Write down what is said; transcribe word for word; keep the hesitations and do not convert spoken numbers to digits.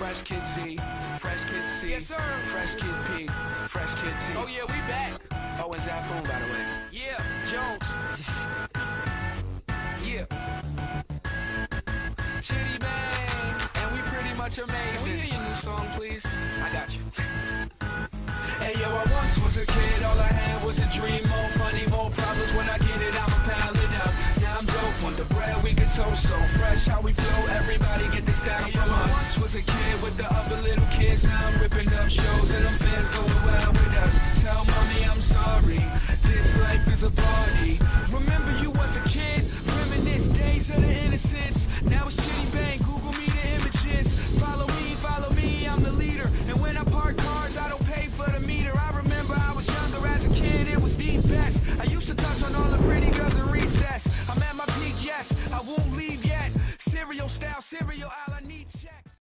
Fresh Kid Z, Fresh Kid C, yes sir, Fresh Kid P, Fresh Kid T. Oh yeah, we back. Oh, and Zafoon, by the way. Yeah, Jones. Yeah. Chitty bang, and we pretty much amazing. Can we hear your new song, please? I got you. Hey yo, I once was a kid, all I had was a dream. More money, more problems, when I get it, I'ma pile it up. Now I'm dope on the bread, we can toast so fresh. How we flow, everybody get this style from us. I once was a kid with the other little kids. Now I'm ripping up shows and them fans going wild with us. Tell mommy I'm sorry, this life is a party. Remember you was a kid, reminisce days of the innocence. Now it's Chitty Bang, Google me the images. Follow me, follow me, I'm the leader. And when I park cars, I don't pay for the meter. I remember I was younger as a kid, it was the best. I used to touch on all the pretty girls in recess. I'm at my peak, yes, I won't leave yet. Cereal style, cereal.